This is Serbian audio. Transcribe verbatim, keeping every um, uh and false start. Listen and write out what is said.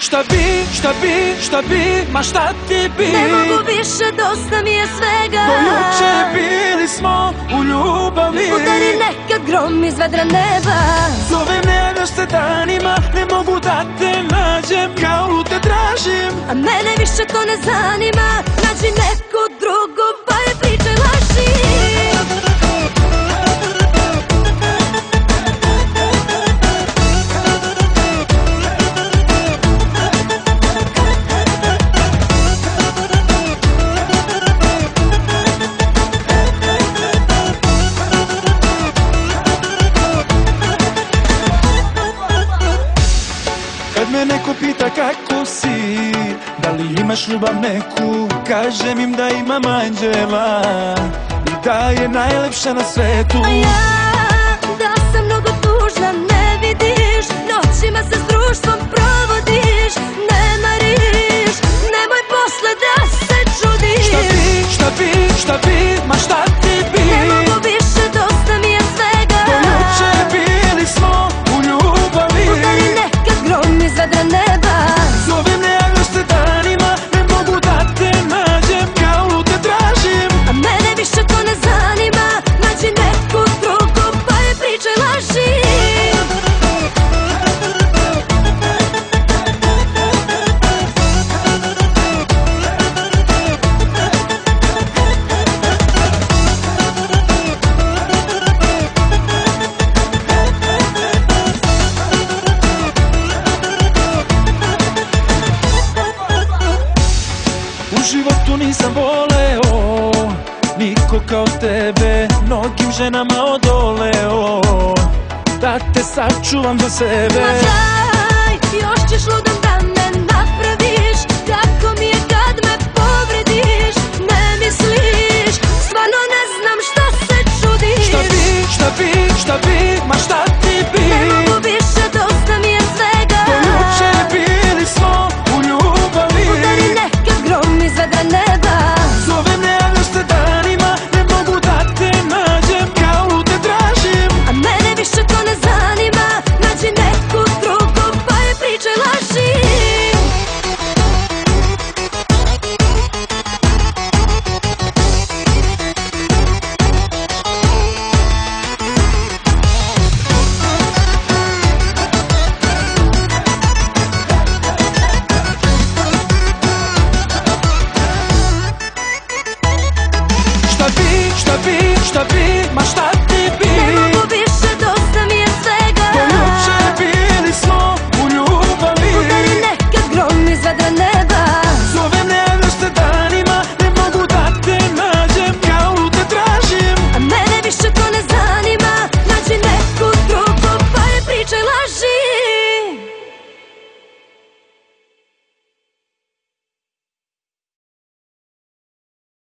šta bi, šta bi, šta bi, ma šta ti bi? Ne mogu više, dosta mi je svega. Do juče bili smo u ljubavi. Udari nekad grom iz vedra neba. Zovem ne daš se danima, ne mogu da te nađem, kao lu te tražim. A mene više to ne zanima, nađi neku drugu, pa je pričaj laži. Kad me neko pita kako si, da li imaš ljubav neku, kažem im da imam anđela i da je najlepša na svetu. A ja, da sam mnogo tužna, ne vidiš, noćima se s društvom provodiš, ne mariš, nemoj posle da se čudiš. Šta bi, šta bi, šta bi, ma šta ti bi? Ne mogu više, dosta mi je svega. Do juče bili smo u ljubavi. Udari nekad grom iz vedra neba. Zovem ne javljaš se danima, ne mogu da te nađem, kao lu te tražim. A mene više to ne zanima, nađi neku drugu, pa je pričaj laži. U životu nisam voleo niko kao tebe, mnogim ženama odoleo, da te sačuvam za sebe. Ma daj, još ćeš ludom da me napraviš, kako mi je kad me povrediš, ne misliš, stvarno ne znam šta se čudiš. Šta bi, šta bi, šta bi, ma šta ti bi? Ne mogu više, dosta mi je svega. Do juče bili smo u ljubavi. Udari nekad grom iz vedra neba. Zovem ne javljaš se danima, ne mogu da te nađem, kao lu te tražim. A mene više to ne zanima, nađi neku drugu, pa je pričaj laži. Šta bi, šta bi, šta bi, ma šta